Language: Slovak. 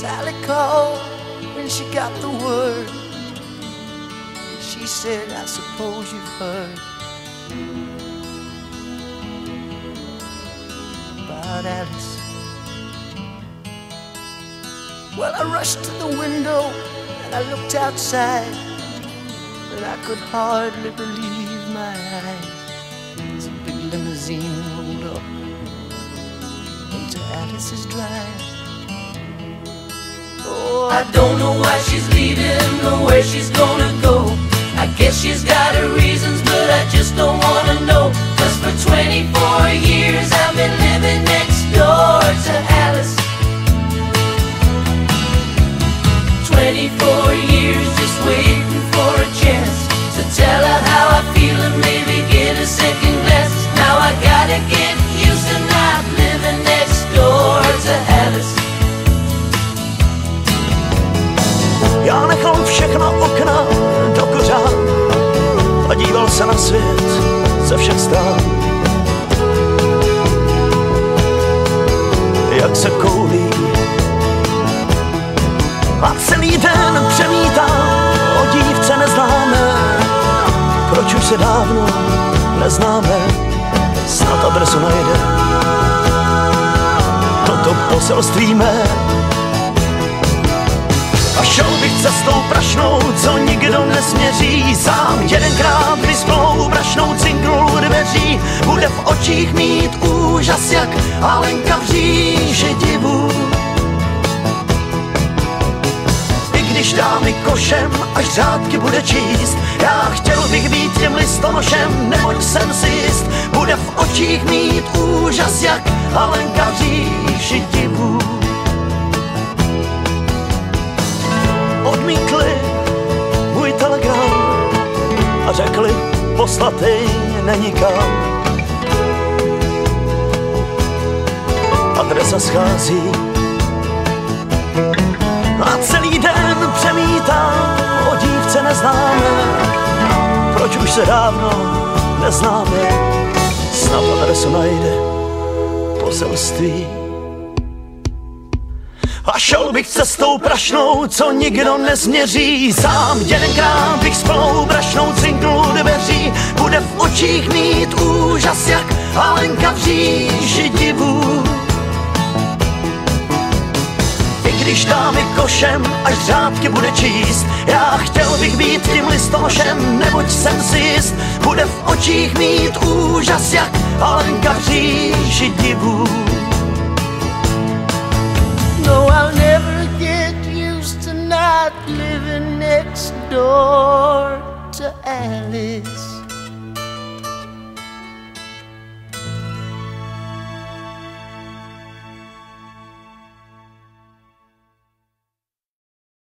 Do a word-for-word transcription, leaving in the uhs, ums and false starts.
Sally called when she got the word. She said, I suppose you've heard about Alice. Well, I rushed to the window and I looked outside, and I could hardly believe my eyes as a big limousine rolled up into Alice's drive. Oh, I don't know why she's leaving or where she's gonna go. I guess she's got her reasons, but I just don't wanna know. Cause for twenty-four years I've been living next door to Alice. Twenty-four years just waiting for a chance to tell her how I feel and maybe get a second glance. Now I gotta get used to not living next door to Alice. Já nechal všechna okna do kořán a díval se na svět ze všech stran. Jak se koulí a celý den přemítám o dívce neznámé. Proč už se dávno neznáme, snad adresu najde toto poselství mé. A šel bych cestou prašnou, co nikdo nesměří. Sám jedenkrát vysklou brašnou cinknul dveří. Bude v očích mít úžas jak Alenka v říši divu. I když dá mi košem, až řádky bude číst, já chtěl bych být tím listonošem, neboť jsem si jist. Bude v očích mít úžas jak Alenka v říši divu. Odmítli můj telegram a řekli, poslatej není kam. Adresa schází a celý den přemítám o dívce neznámé. Proč už se dávno neznáme, snad adresu najde poselství. A šel bych cestou prašnou, co nikdo nezměří. Sám jedenkrát bych s plnou brašnou cinknul dveří. Bude v očích mít úžas jak Alenka v říši divu. I když dá mi košem, až řádky bude číst, já chtěl bych být tím listonošem, neboť jsem si jist. Bude v očích mít úžas jak Alenka v říši divu. No, I'll never get used to not living next door to Alice.